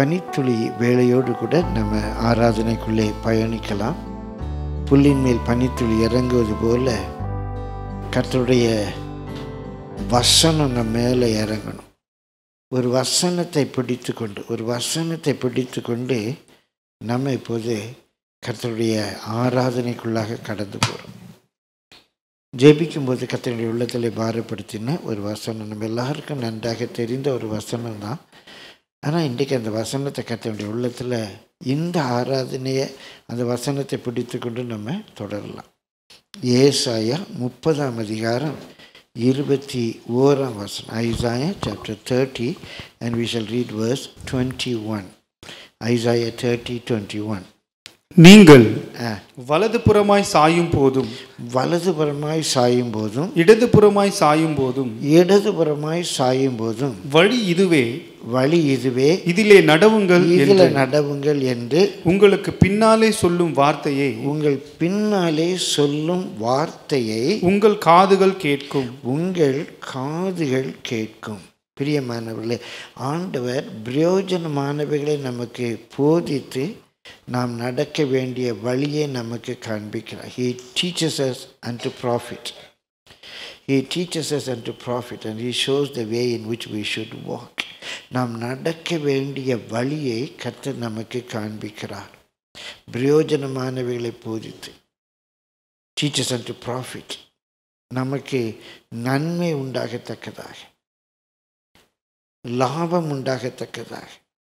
பனித்துளி வேளையோடு கூட நம்ம ஆராதனைக்குள்ளே பயணிக்கலாம். புல்லின் மேல் பனித்துளி இறங்குவது போல கர்த்தருடைய வசனம் நம்ம மேலே இறங்கணும். ஒரு வசனத்தை பிடித்து கொண்டு நம்ம இப்போது கர்த்தருடைய ஆராதனைக்குள்ளாக கடந்து போகிறோம். ஜெபிக்கும்போது கர்த்தருடைய உள்ளத்தில் பாரப்படுத்தின ஒரு வசனம், நம்ம எல்லாருக்கும் நன்றாக தெரிந்த ஒரு வசனம் தான். ஆனால் இன்றைக்கு அந்த வசனத்தை கர்த்தருடைய உள்ளத்தில் இந்த ஆராதனையை அந்த வசனத்தை பிடித்து கொண்டு நம்ம தொடரலாம். ஏசாயா 30:21. Isaiah chapter 30 and we shall read verse 21. Isaiah 30:21. நீங்கள் வலதுபுறமாய் சாயும் போதும் இடதுபுறமாய் சாயும் போதும் வழி இதுவே இதிலே நடவுங்கள் என்று உங்களுக்கு பின்னாலே சொல்லும் வார்த்தையை உங்கள் காதுகள் கேட்கும். பிரியமானவர்களே, ஆண்டவர் பிரயோஜனமானவைகளை நமக்கு போதித்து நாம் நடக்க வேண்டிய வழியை நமக்கு காண்பிக்கிறார். He teaches us unto profit and he shows the way in which we should walk. நாம் நடக்க வேண்டிய வழியை கர்த்தர் நமக்கு காண்பிக்கிறார். பிரயோஜனமானவைகளை போதித்து, teaches unto profit, நமக்கு நன்மை உண்டாகத்தக்கதாக, லாபம் உண்டாகத்தக்கதாக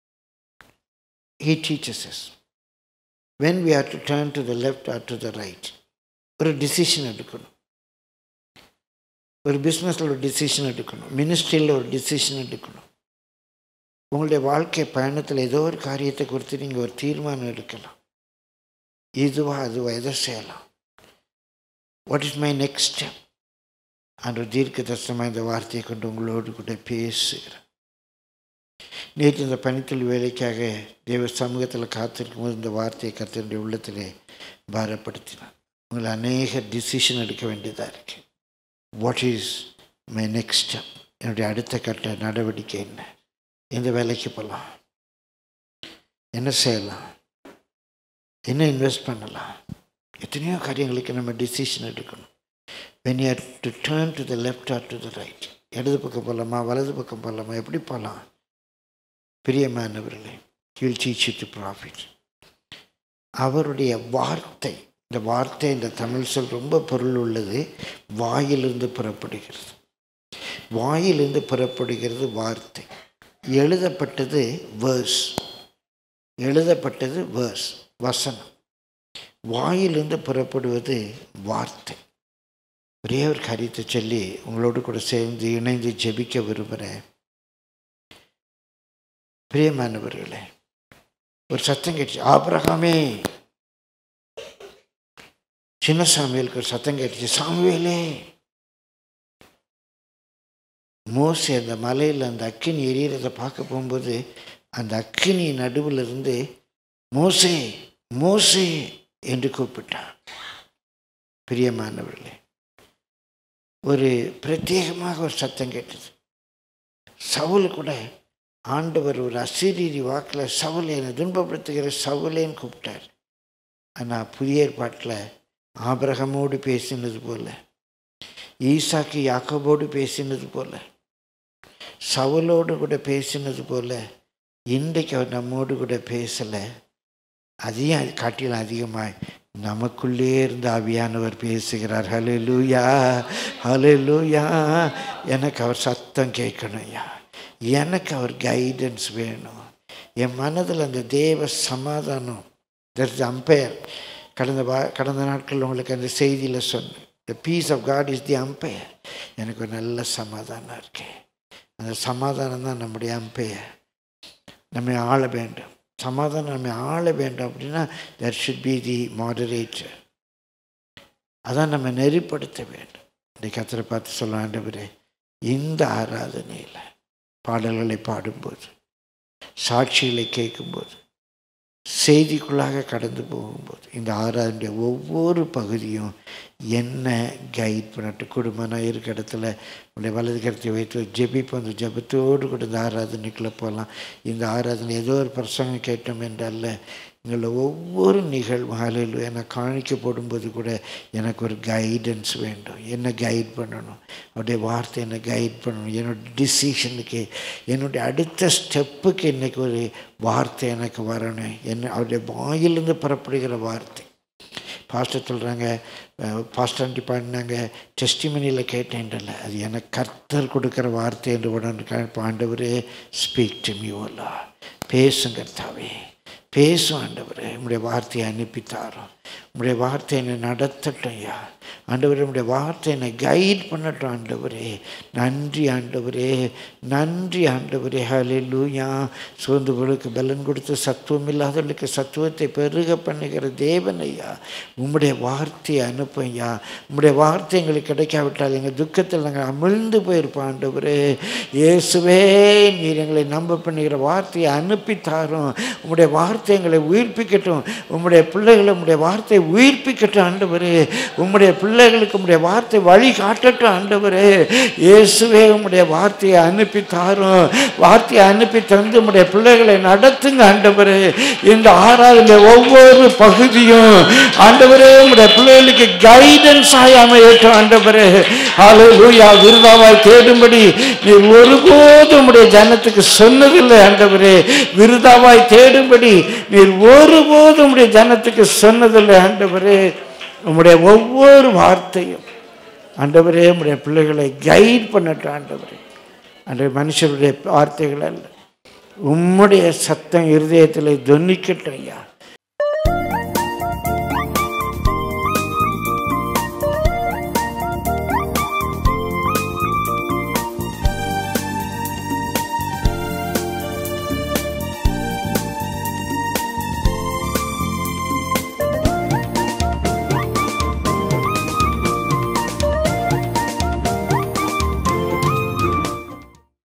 he teaches us. When we are to turn to the left or to the right, ஒரு டிசிஷன் எடுக்கணும். ஒரு பிஸ்னஸில் ஒரு டிசிஷன் எடுக்கணும், மினிஸ்ட்ரியில் ஒரு டிசிஷன் எடுக்கணும். உங்களுடைய வாழ்க்கை பயணத்தில் ஏதோ ஒரு காரியத்தை குறித்து நீங்கள் ஒரு தீர்மானம் எடுக்கலாம். இதுவா அதுவா, எதை செய்யலாம், what is my next step? அன்று தீர்க்க தரிசனமாக இந்த வார்த்தையை கொண்டு உங்களோடு கூட பேசுகிறேன். நேற்று இந்த பனித்துளி வேலைக்காக தேவ சமூகத்தில் காத்திருக்கும் போது இந்த வார்த்தையை கர்த்தருடைய உள்ளத்திலே பாரப்படுத்தினார். உங்களை அநேக டிசிஷன் எடுக்க வேண்டியதாக இருக்கு. What is my next step? என்னுடைய அடுத்த கட்ட நடவடிக்கை என்ன? எந்த வேலைக்கு போகலாம், என்ன செய்யலாம், என்ன இன்வெஸ்ட் பண்ணலாம்? எத்தனையோ காரியங்களுக்கு நம்ம டிசிஷன் எடுக்கணும். when you are to turn to the left or to the right, இடது பக்கம் போகலாமா, வலது பக்கம் போகலாமா, எப்படி போகலாம்? பிரியமானவர்களே, he will teach you to profit. அவருடைய வார்த்தை, இந்த வார்த்தை இந்த தமிழ் சொல் ரொம்ப பொருள் உள்ளது. வாயிலிருந்து புறப்படுகிறது வார்த்தை. எழுதப்பட்டது வேர்ஸ், வசனம். வாயிலிருந்து புறப்படுவது வார்த்தை. ஒரே ஒரு காரியத்தை சொல்லி உங்களோடு கூட சேர்ந்து இணைந்து ஜெபிக்க விரும்புகிறேன். பிரியமானவர்களே, ஒரு சத்தம் கேட்டுச்சு. ஆபிரகாமே, சின்ன சாமுவேலுக்கு ஒரு சத்தம் கேட்டுச்சு. சாமுவேலே. மோசே அந்த மலையில் அந்த அக்கினி எரியறதை பார்க்க போகும்போது அந்த அக்கினி நடுவில் இருந்து மோசே மோசே என்று கூப்பிட்டான். பிரியமானவர்களே, ஒரு பிரத்யேகமாக ஒரு சத்தம் கேட்டது. சவுல் கூட ஆண்டவர் ஒரு அசரீரி வாக்கில் சவுல் என்னை துன்பப்படுத்துகிற சவுலேன்னு கூப்பிட்டார். ஆனால் புதிய ஏற்பாட்டில் ஆபிரகாமோடு பேசினது போல, ஈசாக்கு யாக்கோபோடு பேசினது போல, சவுலோடு கூட பேசினது போல இன்றைக்கு அவர் நம்மோடு கூட பேசலை. அதையும் காட்டிலும் அதிகமாய் நமக்குள்ளே இருந்து ஆவியானவர் பேசுகிறார். ஹல்லேலூயா, ஹல்லேலூயா. எனக்கு அவர் சத்தம் கேட்கணும் ஐயா, எனக்கு அவர் கைடன்ஸ் வேணும். என் மனதில் அந்த தேவ சமாதானம், தட்ஸ் தி அம்பையர். கடந்த நாட்கள் உங்களுக்கு அந்த செய்தியில் சொன்னேன். The peace of God is the umpire. எனக்கு ஒரு நல்ல சமாதானம் இருக்கு. அந்த சமாதானம் தான் நம்முடைய அம்பையர். நம்மை ஆள வேண்டும், சமாதானம் நம்மை ஆள வேண்டும். அப்படின்னா that should be the moderator. அதான் நம்ம நெறிப்படுத்த வேண்டும். இந்த கர்த்தரை பார்த்து சொல்ல, ஆண்டவரே, இந்த ஆராதனையில் பாடல்களை பாடும்போது, சாட்சிகளை கேட்கும்போது, செய்திக்குள்ளாக கடந்து போகும்போது இந்த ஆராதனுடைய ஒவ்வொரு பகுதியும் என்ன கைட் பண்ணட்டும். குடும்பம் இருக்கிற இடத்துல உடைய வலது கருத்தை வைத்து ஜெபிப்போம். அந்த ஜெபத்தோடு கூட இந்த ஆராதனைக்குள்ளே போகலாம். இந்த ஆராதனை ஏதோ ஒரு பிரசங்கம் கேட்டோம் என்றல்ல, எங்களை ஒவ்வொரு நிகழ்வு ஹல்லேலூயா நான் காணிக்க போடும்போது கூட எனக்கு ஒரு கைடன்ஸ் வேண்டும். என்ன கைட் பண்ணணும், அவருடைய வார்த்தை என்னை கைட் பண்ணணும். என்னோடய டிசிஷனுக்கு, என்னுடைய அடுத்த ஸ்டெப்புக்கு இன்றைக்கி ஒரு வார்த்தை எனக்கு வரணும். என்ன அவருடைய வாயிலிருந்து புறப்படுகிற வார்த்தை. பாஸ்டர் சொல்கிறாங்க, பாஸ்டாண்டி பாடினாங்க, டெஸ்டிமனியில் கேட்டேன்டல்ல, அது எனக்கு கர்த்தர் கொடுக்குற வார்த்தை என்று உடனே ஆண்டவரே speak to me O Lord, பேசும் கர்த்தாவே, பேசும் ஆண்டவரே, உம்முடைய வார்த்தையை அனுப்பித்தாரோம், உம்முடைய வார்த்தை என்னை நடத்தட்டும் ஐயா ஆண்டவரே, உம்முடைய வார்த்தை என்னை கைட் பண்ணட்டும் ஆண்டவரே. நன்றி ஆண்டவரே, நன்றி ஆண்டவரே. ஹல்லேலூயா. சோர்ந்தவர்களுக்கு பலன் கொடுத்து சத்துவம் இல்லாதவர்களுக்கு சத்துவத்தை பெருக பண்ணுகிற தேவன் ஐயா, உம்முடைய வார்த்தையை அனுப்பும் ஐயா. உம்முடைய வார்த்தை எங்களுக்கு கிடைக்காவிட்டால் எங்கள் துக்கத்தில் நாங்கள் அமிழ்ந்து போயிருப்போம் ஆண்டவரே. இயேசுவே, நீர் எங்களை நம்ப பண்ணுகிற வார்த்தையை அனுப்பித்தாரும். உம்முடைய வார்த்தை எங்களை உயிர்ப்பிக்கட்டும். உம்முடைய பிள்ளைகளை உம்முடைய வார்த்தை உயிர்ப்பிக்கட்டும் ஆண்டவரே. உம்முடைய பிள்ளைகளுக்கு உம்முடைய வார்த்தை வழி காட்டட்டும் ஆண்டவரே. இயேசுவே, உம்முடைய வார்த்தையை அனுப்பி தாரும். வார்த்தையை அனுப்பி தந்து உம்முடைய பிள்ளைகளை நடத்துங்க ஆண்டவரே. இந்த ஆராதனை ஒவ்வொரு பகுதியும் ஆண்டவரே உம்முடைய பிள்ளைகளுக்கு கைடன்ஸ் ஆகி அமையட்டும் ஆண்டவரே. ஹல்லேலூயா. விருதாவாய் தேடும்படி நீர் ஒருபோதும் உம்முடைய ஜனத்துக்கு சொன்னதில்லை ஆண்டவரே. விருதாவாய் தேடும்படி நீர் ஒருபோதும் உம்முடைய ஜனத்துக்கு சொன்னதில்லை ஆண்டவரே. உம்முடைய ஒவ்வொரு வார்த்தையும் ஆண்டவரே உம்முடைய பிள்ளைகளை கைட் பண்ணட்டும் ஆண்டவரே. அன்றைய மனுஷருடைய வார்த்தைகள் அல்ல, உம்முடைய சத்தம் இருதயத்தில் தொனிக்கட்டும் ஐயா.